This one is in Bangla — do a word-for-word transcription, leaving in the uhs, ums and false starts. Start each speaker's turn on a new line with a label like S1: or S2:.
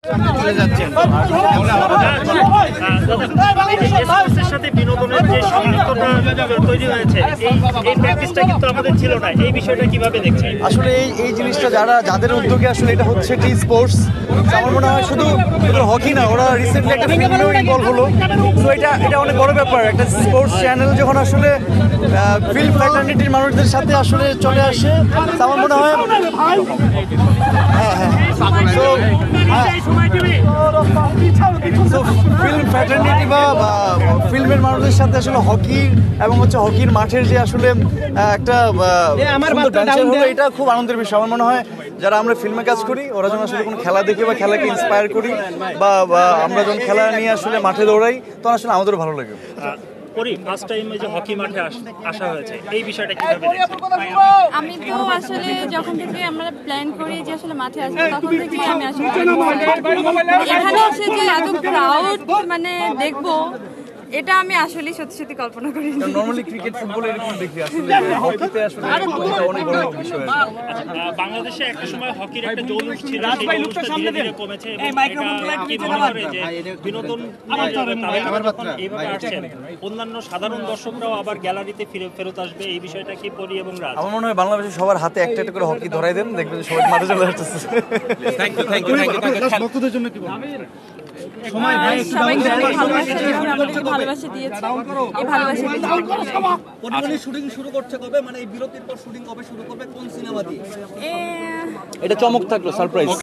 S1: চলে যাচ্ছেন।
S2: সাথে বিনোদনের যে সংযুক্ততা তৈরি হয়েছে এই এই প্র্যাকটিসটা কিন্তু আমাদের ছিল না, এই বিষয়টা কিভাবে দেখছেন?
S3: আসলে এই এই জিনিসটা যারা যাদের উদ্যোগে আসলে এটা হচ্ছে টি স্পোর্টস, আমার মনে হয় শুধু শুধু হকি না, ওরা রিসেন্টলি একটা ফিল্মেও ইনভলভ হলো। তো এটা এটা অনেক বড় ব্যাপার, একটা স্পোর্টস চ্যানেল যখন আসলে ফিল্ম ফ্র্যাটার্নিটির মানুষদের সাথে আসলে চলে আসে, তো আমার মনে হয় হ্যাঁ হ্যাঁ তো ফিল্ম ফ্র্যাটার্নিটি বা ফিল্মের মানুষদের সাথে আসলে হকি এবং হচ্ছে হকির মাঠের যে আসলে একটা সুন্দর হলো, এটা খুব আনন্দের বিষয়। আমার মনে হয় যারা আমরা ফিল্মে কাজ করি ওরা যখন আসলে কোনো খেলা দেখি বা খেলাকে ইন্সপায়ার করি বা আমরা যখন খেলা নিয়ে আসলে মাঠে দৌড়াই, তখন আসলে আমাদেরও ভালো লাগে।
S2: পরি ফার্স্ট টাইম যে হকি মাঠে আসা হয়েছে, এই বিষয়টা কিভাবে দেখছেন?
S4: আমি তো আসলে যখন থেকে আমরা প্ল্যান করি যে আসলে মাঠে আসবো, তখন থেকে আমি আসলে এখানে এসে যে এত ক্রাউড মানে দেখবো, এটা আমি আসলে সত্যি সত্যি কল্পনা করি।
S3: নরমালি ক্রিকেট ফুটবল এরকম দেখি, আসলে হকিতে আসলে এটা অনেক বড় একটা বিষয়।
S2: বাংলাদেশে একটা সময় হকির একটা জৌলুস ছিল, সেই জৌলুসটা ধীরে ধীরে কমেছে এবং এটা কি মনে করে যে বিনোদন এইভাবে আসছেন, অন্যান্য সাধারণ দর্শকরাও আবার গ্যালারিতে ফিরে ফেরত আসবে, এই বিষয়টা কি পরি এবং রাজ?
S3: আমার মনে হয় বাংলাদেশের সবার হাতে একটা একটা করে হকি ধরাই দেন, দেখবেন সবাই মাঠে চলে আসতেছে।
S1: Thank you thank you thank you. ভক্তদের জন্য কি বলবেন?
S4: সময় ভাই সবাইকে ভালোবাসা দিয়েছে, আমাদেরকে ভালোবাসা দিয়েছে, এই ভালোবাসা
S5: পরিমাণে শুটিং শুরু করছে কবে, মানে এই বিরতির পর শুটিং কবে শুরু করবে, কোন সিনেমা দিয়ে?
S4: এ
S1: এটা চমক থাকলো, সারপ্রাইজ।